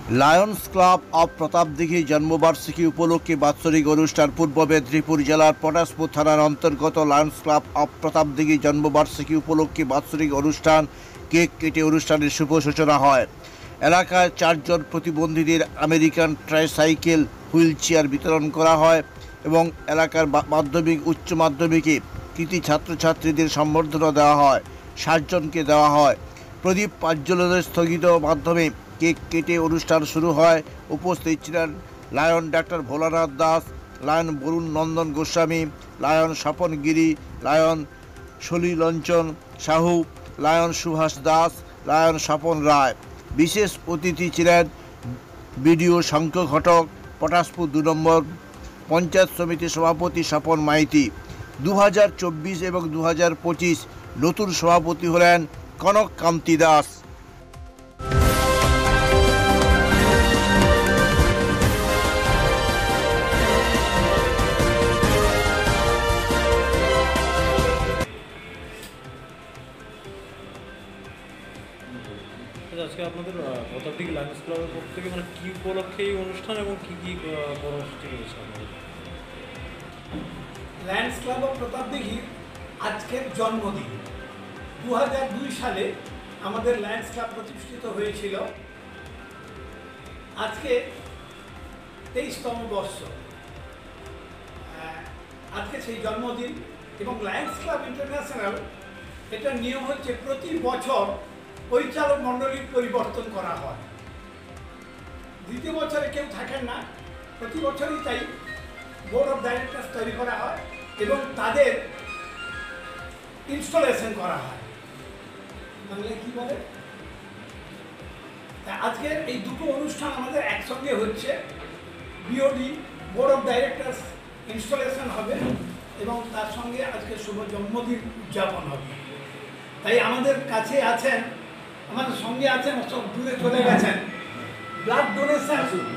Lions club of Pratapdighi জন্মবার্ষিকী উপলক্ষে বাৎসরিক অনুষ্ঠান পূর্ব মেদিনীপুর জেলার পটাশপুর থানার অন্তর্গত লায়ন্স ক্লাব অব প্রতাপদিঘি জন্মবার্ষিকী উপলক্ষে বাৎসরিক অনুষ্ঠান কেক কেটে অনুষ্ঠানের শুভ সূচনা হয়। এলাকায় 4 জন প্রতিবন্ধীদের আমেরিকান ট্রাইসাইকেল হুইল চেয়ার বিতরণ করা হয় এবং এলাকার মাধ্যমিক উচ্চ মাধ্যমিকে কৃতি ছাত্রছাত্রীদের সম্বর্ধনা দেওয়া হয়। 60 জনকে দেওয়া হয় প্রদীপ প্রজ্বলনের স্থগিত মাধ্যমে। কেক কেটে অনুষ্ঠান শুরু হয়। উপস্থিত ছিলেন lion doctor Bholanath Das, lion Barun Nandan Goswami, lion Swapan Giri, lion সলিলঞ্চন সাহু, লায়ন সুভাষ দাস, লায়ন স্বপন রায়। বিশেষ অতিথি ছিলেন বিডিও শঙ্খ ঘটক, পটাশপুর 2 নম্বর পঞ্চায়েত সমিতির সভাপতি স্বপন মাইতি। 2024 এবং 2025 নতুন সভাপতি হলেন কনক কান্তি দাস। আজকে আপনাদের প্রতাপদিঘি লায়ন্স ক্লাবের পক্ষ থেকে মানে কী উপলক্ষে এই অনুষ্ঠান এবং কী কী কর্মসূচি রয়েছে আপনাদের? লায়ন্স ক্লাব অফ প্রতাপদিঘির আজকের জন্মদিন। 2002 সালে আমাদের লায়ন্স ক্লাব প্রতিষ্ঠিত হয়েছিল। আজকে 23তম বর্ষ। আজকে সেই জন্মদিন এবং লায়ন্স ক্লাব ইন্টারন্যাশনাল এটা নিয়ম হচ্ছে প্রতি বছর পরিচালক মণ্ডলীর পরিবর্তন করা হয়। দ্বিতীয় বছরে কেউ থাকেন না, প্রতি বছরই তাই বোর্ড অফ ডাইরেক্টরস তৈরি করা হয় এবং তাদের ইনস্টলেশন করা হয়। বাংলায় কি বলে? আজকের এই দুটো অনুষ্ঠান আমাদের একসঙ্গে হচ্ছে। BOD board of directors installation হবে এবং তার সঙ্গে আজকে শুভ জন্মদিন উদযাপন হবে। তাই আমাদের কাছে আছেন, আমাদের সঙ্গে আছেন, সব দূরে চলে গেছেন। ব্লাড ডোনেশন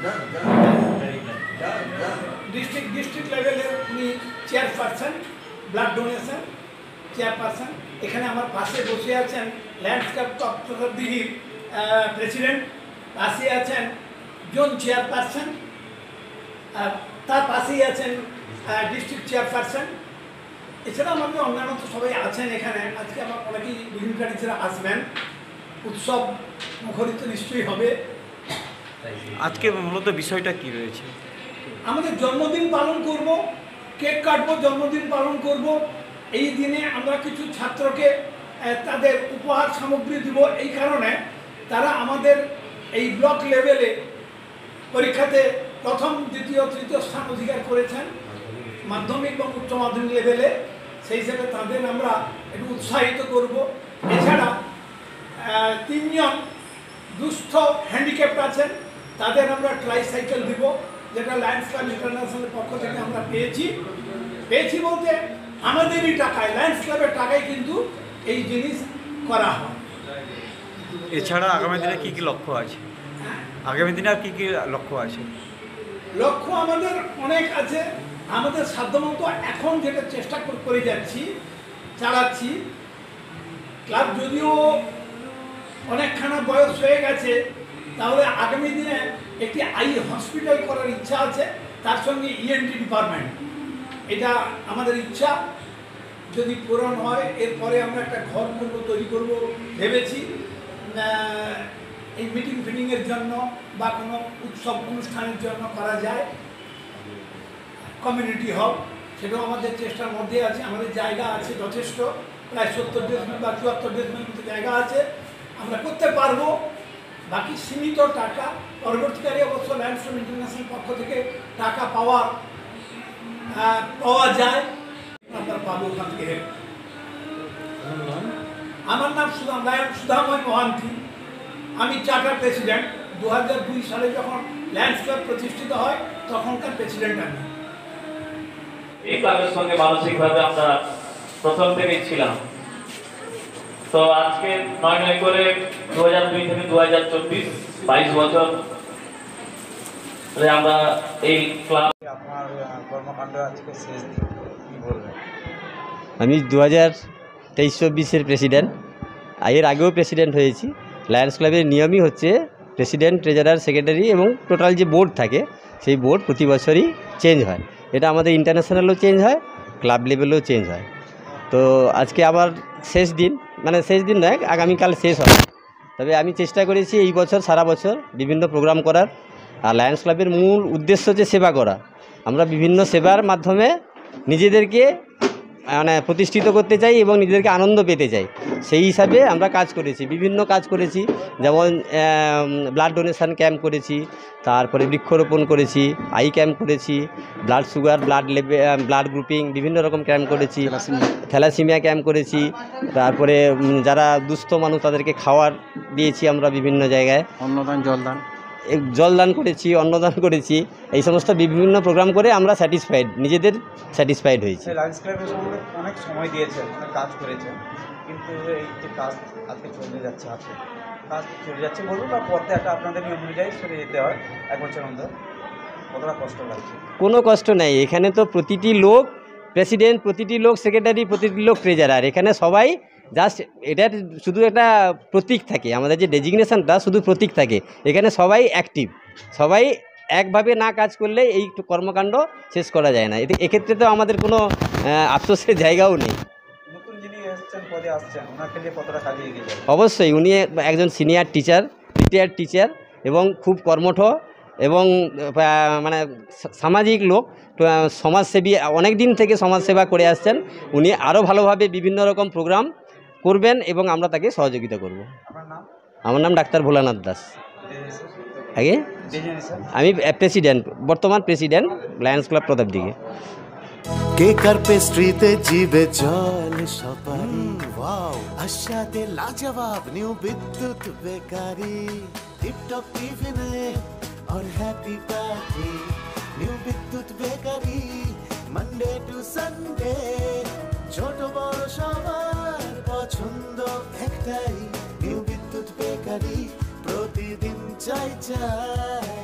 ডিস্ট্রিক্ট লেভেলের উনি চেয়ারপারসন, ব্লাড ডোনেশন চেয়ারপারসন। এখানে আমার পাশে বসে আছেন লায়ন্স ক্লাব অফ প্রতাপদিঘির প্রেসিডেন্ট, পাশে আছেন জোন চেয়ারপারসন, তার পাশেই আছেন ডিস্ট্রিক্ট চেয়ারপারসন। এছাড়া আমাদের অন্যান্য তো সবাই আছেন এখানে। আজকে আমার অনেকেই বিভিন্ন টিচাররা আসবেন। উৎসব মুখরিত নিশ্চয়ই হবে। আজকে মূলত বিষয়টা কি রয়েছে? আমাদের জন্মদিন পালন করব, কেক কাটবো, জন্মদিন পালন করব। এই দিনে আমরা কিছু ছাত্রকে তাদের উপহার সামগ্রী দিব। এই কারণে তারা আমাদের এই ব্লক লেভেলে পরীক্ষাতে প্রথম, দ্বিতীয়, তৃতীয় স্থান অধিকার করেছেন মাধ্যমিক এবং উচ্চ মাধ্যমিক লেভেলে। সেই হিসেবে তাদের আমরা একটু উৎসাহিত করব। এছাড়া 3 জন দুস্থ হ্যান্ডিক্যাপ্ট আছেন, তাদের আমরা ট্রাইসাইকেল দিব, যেটা লায়ন্স ক্লাব ইন্টারন্যাশনালের পক্ষ থেকে আমরা পেয়েছি বলতে আমাদেরই টাকায়, লায়ন্স ক্লাবের টাকায় কিন্তু এই জিনিস করা হয়। এছাড়া আগামী দিনে কী কী লক্ষ্য আছে? আগামী দিনে আর কী কী লক্ষ্য আছে? লক্ষ্য আমাদের অনেক আছে। আমাদের সাধ্যমতো এখন যেটা চেষ্টা করে চালাচ্ছি, ক্লাব যদিও অনেকখানা বয়স হয়ে গেছে, তাহলে আগামী দিনে একটি আই হসপিটাল করার ইচ্ছা আছে, তার সঙ্গে ইএনটি ডিপার্টমেন্ট। এটা আমাদের ইচ্ছা, যদি পূরণ হয় এরপরে আমরা একটা ঘর তৈরি করব ভেবেছি। এই মিটিং ফিটিংয়ের জন্য বা কোনো উৎসব অনুষ্ঠানের জন্য করা যায় কমিউনিটি হল, সেটাও আমাদের চেষ্টার মধ্যে আছে। আমাদের জায়গা আছে যথেষ্ট, প্রায় 70 ডেসিমেল বা 74 ডেসিমেল মতো জায়গা আছে, আমরা করতে পারবো। বাকি সীমিত টাকা, পরবর্তীকালে অবশ্য লায়ন্স ক্লাব ইন্টারন্যাশনাল পক্ষ থেকে টাকা পাওয়া যায়, আমরা পাবো ওখান থেকে। আমার নাম লায়ন সুধাময় মহান্তি, আমি চার্টার প্রেসিডেন্ট। 2002 সালে যখন লায়ন্স ক্লাব প্রতিষ্ঠিত হয় তখনকার প্রেসিডেন্ট আমি। এই ক্লাবের সঙ্গে মানসিকভাবে আমরা প্রথম থেকেই ছিলাম। তো আজকে 9 করে 2002 থেকে 2024 22 বছর আমরা এই ক্লাব। আপনার কর্মকাণ্ড আজকে শেষ কি বলবেন? আমি 2023-24-এর প্রেসিডেন্ট। এর আগেও প্রেসিডেন্ট হয়েছি। লায়ন্স ক্লাবের নিয়মই হচ্ছে প্রেসিডেন্ট, ট্রেজারার, সেক্রেটারি এবং টোটাল যে বোর্ড থাকে সেই বোর্ড প্রতি বছরই চেঞ্জ হয়। এটা আমাদের ইন্টারন্যাশনালও চেঞ্জ হয়, ক্লাব লেভেলেও চেঞ্জ হয়। তো আজকে আবার শেষ দিন, মানে শেষ দিন নয়, আগামীকাল শেষ হবে। তবে আমি চেষ্টা করেছি এই বছর সারা বছর বিভিন্ন প্রোগ্রাম করার। আর লায়ন্স ক্লাবের মূল উদ্দেশ্য হচ্ছে সেবা করা। আমরা বিভিন্ন সেবার মাধ্যমে নিজেদেরকে মানে প্রতিষ্ঠিত করতে চাই এবং নিজেদেরকে আনন্দ পেতে চাই। সেই হিসাবে আমরা কাজ করেছি, বিভিন্ন কাজ করেছি, যেমন ব্লাড ডোনেশন ক্যাম্প করেছি, তারপরে বৃক্ষরোপণ করেছি, আই ক্যাম্প করেছি, ব্লাড সুগার, ব্লাড গ্রুপিং, বিভিন্ন রকম ক্যাম্প করেছি, থ্যালাসিমিয়া ক্যাম্প করেছি, তারপরে যারা দুস্থ মানুষ তাদেরকে খাওয়ার দিয়েছি আমরা বিভিন্ন জায়গায়, অন্নদান, জলদান, জলদান করেছি, অন্নদান করেছি। এই সমস্ত বিভিন্ন প্রোগ্রাম করে আমরা স্যাটিসফাইড, নিজেদের স্যাটিসফাইড হয়েছি। লায়ন্স ক্লাবের সঙ্গে অনেক সময় দিয়েছে, অনেক কাজ করেছে, কিন্তু এই যে কাজ আজকে চলে যাচ্ছে, কাজ চলে যাচ্ছে বলুন, বা পথে একটা আপনাদের নিয়ম অনুযায়ী সরে যেতে হয় 1 বছর অন্তর, কতটা কষ্ট লাগছে? কোনো কষ্ট নেই, এখানে তো প্রতিটি লোক প্রেসিডেন্ট, প্রতিটি লোক সেক্রেটারি, প্রতিটি লোক ট্রেজারার, এখানে সবাই জাস্ট এটার শুধু একটা প্রতীক থাকে, আমাদের যে ডেজিগনেশনটা শুধু প্রতীক থাকে। এখানে সবাই অ্যাক্টিভ, সবাই একভাবে না কাজ করলে এই কর্মকাণ্ড শেষ করা যায় না। এক্ষেত্রে তো আমাদের কোনো আফসোসের জায়গাও নেই। নতুন যিনি এসছেন, পদে আসছেন, ওনাকে নিয়ে কতটা কাজে এগিয়ে যাবে? অবশ্যই উনি একজন সিনিয়র টিচার, রিটায়ার্ড টিচার এবং খুব কর্মঠ এবং মানে সামাজিক লোক, সমাজসেবী, অনেক দিন থেকে সমাজসেবা করে আসছেন। উনি আরও ভালোভাবে বিভিন্ন রকম প্রোগ্রাম করবেন এবং আমরা তাকে সহযোগিতা করব। আপনার নাম? আমার নাম ডাক্তার ভোলানাথ দাস। আগে আমি প্রেসিডেন্ট, বর্তমান president lions club Pratapdighi. Cake আর পেস্ট্রিতে জিবে জল সপারি, ওয়াও আশাতে লাজবাব নিউ বিদ্যুৎ বেকারি, টিপটপ টিফিনে और happy party, new Bidyut bakery, Monday to Sunday, ছোট বড় সবার পছন্দ একটাই, নিউ বিদ্যুৎ বেকারি, প্রতিদিন চাই চাই।